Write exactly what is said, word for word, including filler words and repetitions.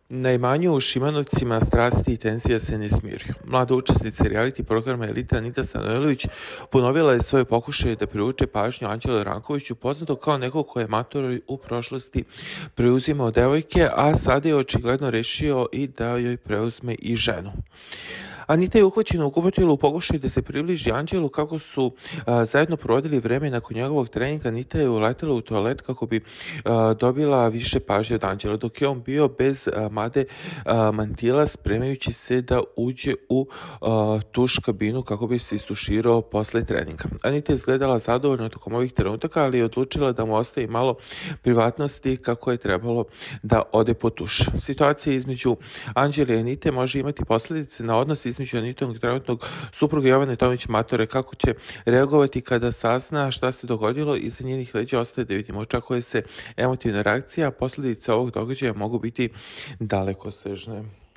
Na imanju u Šimanovcima strasti i tenzija se ne smiruju. Mlada učesnica reality programa Elita Anita Stanojlović ponovila je svoje pokušaje da privuče pažnju Anđelu Rankoviću, poznato kao nekog ko je mator u prošlosti preuzimao devojke, a sada je očigledno rešio i da joj preuzme i ženu. Anita je uhvaćena u kupotilu u pokušaju da se približi Anđelu kako su a, zajedno provodili vreme nakon njegovog treninga. Anita je uletela u toalet kako bi a, dobila više pažnje od Anđela, dok je on bio bez a, made a, mantila, spremajući se da uđe u a, tuš kabinu kako bi se istuširao posle treninga. Anita je izgledala zadovoljno tokom ovih trenutaka, ali je odlučila da mu ostavi malo privatnosti kako je trebalo da ode po tuš. Situacija između Anđela i Anite može imati posledice na odnos između Anitinog trenutnog supruga Jovane Tomić Matore. Kako će reagovati kada sazna šta se dogodilo iza njenih leđa ostaje da vidimo. Očekuje se emotivna reakcija, a posledice ovog događaja mogu biti dalekosežne.